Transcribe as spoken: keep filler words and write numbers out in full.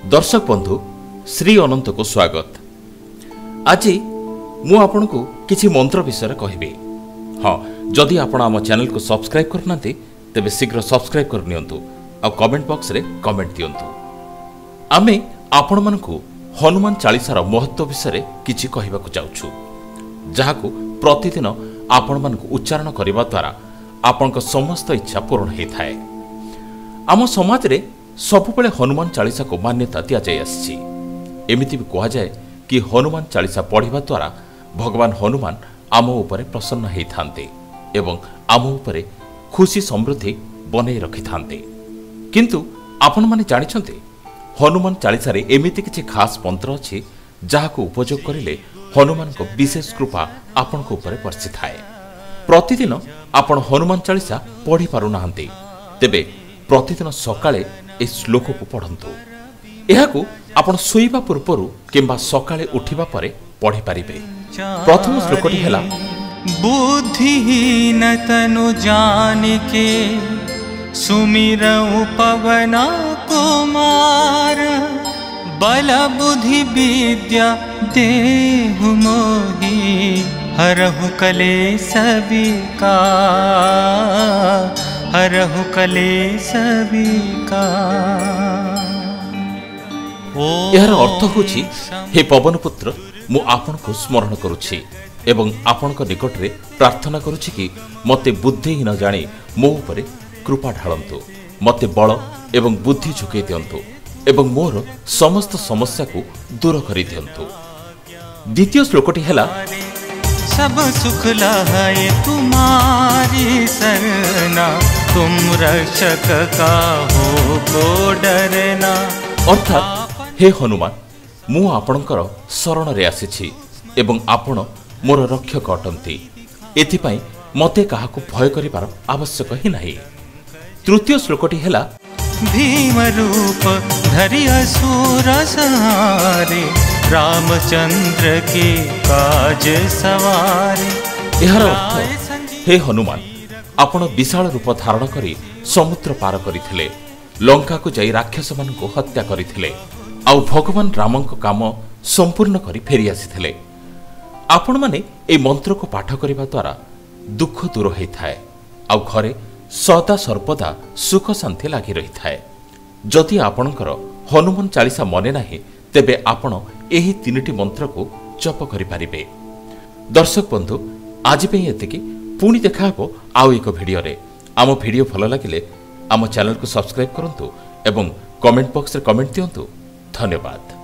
दर्शक बंधु श्री अनंत को स्वागत। आज मु आपन को किछि मंत्र विषय कहबी। हाँ, जदि आपण आम चैनल को सब्सक्राइब करना तेबे शीघ्र सब्सक्राइब कर नियंतु आ कमेंट बॉक्स रे कमेंट दियंतु। आमे आपण मानकु हनुमान चालीसार महत्व विषय किछि कहबाकू चाहूछु, जहाकू प्रतिदिन आपण मानकु उच्चारण करबा द्वारा आपनक समस्त इच्छा पूर्ण होई थाए। आम समाज रे सबुबले हनुमान चालीसा को मान्यता दिया जाय आछि। एमिति भी कहा जाए कि हनुमान चालीसा पढ़िबा द्वारा भगवान हनुमान आम उपरे प्रसन्न होई थांते एवं आम उपरे खुशी समृद्धि बनै रखि थांते। किंतु आपण माने जानि छन्ते हनुमान चालीसा रे एमिति किछि खास मंत्र अछि जहाकू उपयोग करिले हनुमान को विशेष कृपा आपण को उपरे वर्षि थाए। प्रतिदिन आपण हनुमान चालीसा पढ़ी पारु नाहंती, तेबे प्रतिदिन सकाळे ए श्लोक को पढ़ंतु। एहाकू आपण सोईबा पूर्वरु किंबा सकाळे उठिबा परे पढ़ी पारिबे। प्रथम श्लोकटी हैला, बुद्धिहीन तनु जानिके सुमिरऊ पवन कुमार, बल बुद्धि विद्या देहु मोहि, हरहु कलेश विकार, हरहु कलेश विकार। यार अर्थ होछि, हे पवन पुत्र, मु आपण को स्मरण करुछि एवं आपण को निकट रे प्रार्थना करुछि कि मते बुद्धिहीन जानि मो उपरे कृपा ढाळंतु, मते बल एवं बुद्धि झुकै दियंतु एवं मोर समस्त समस्या को दूर करि दियंतु। द्वितीय श्लोकटी हैला, सब सुख लहै तुम्हारी सरना, तुम रक्षक का हो को डरना। अर्थात हे हनुमान, मु आपणकर शरण रे आसीछि एवं आपण मोर रक्षक अटंती, एथिपाई मते काहाकू भय करिबार आवश्यक ही नाही। तृतीय श्लोकटी हैला, भीम रूप धरि असुर संहारे, रामचंद्र के काज सवारे। एहार अर्थ, हे हनुमान, आपण विशाल रूप धारण करी समुद्र पार करिथिले, लंका को जाई राक्षस मान को हत्या करिथिले, आउ भगवान रामन को काम संपूर्ण करी फेरी आसीथिले। आपण माने ए मंत्र को पाठ करिबा द्वारा दुख दूर होई थाए, आउ घरे सदा सर्वदा सुख शांति लागि रही थाए। जदि आपणकर हनुमान चालीसा मने नाही, तेबे आपण एही तीनटी मंत्र को जप करि पारिबे। दर्शक बंधु, आज पे एतिकी, पुणी देखा हबो आउ एक वीडियो रे। आम वीडियो भल लागिले आम चैनल को सब्सक्राइब करंतु एवं कमेंट बॉक्स रे कमेंट दियंतु। धन्यवाद।